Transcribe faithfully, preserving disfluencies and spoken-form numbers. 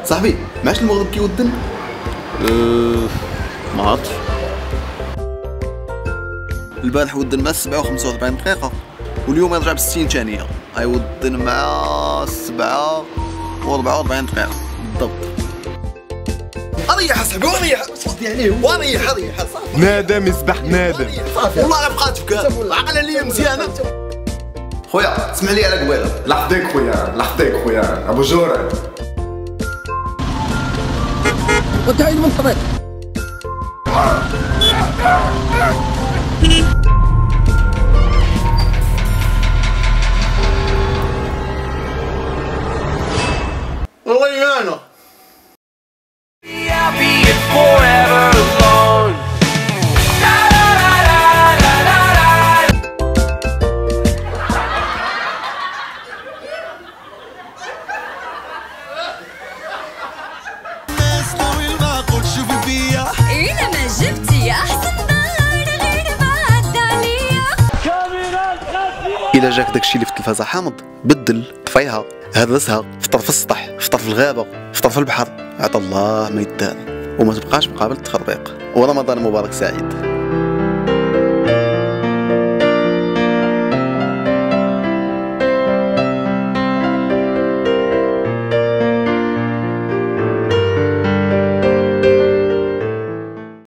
صاحبي معاش المغرب كيودن؟ أه... ما عرفتش. البارح ودن مع سبعة وخمسة وأربعين دقيقة واليوم يرجع بستين ثانية، غيودن مع سبعة وأربعة وأربعين دقيقة بالضبط. اريح اصاحبي وريح صوتي عليه وريح ريح صافي. نادم يسبح نادم صافي والله الا بقات فكا عقل عليا مزيانه. خويا اسمح لي على قبيله. لحظيك خويا لحظيك خويا ابو جورع. وتعيد من طريق والله يانا اينما جبتي احسن نهار غير بعد عليا. اذا جاك داكشي اللي في التلفازه حامض بدل طفيها هرسها فطر في السطح فطر في الغابه فطر في البحر عطا الله ما يدار وما تبقاش مقابل التخربيق. ورمضان مبارك سعيد.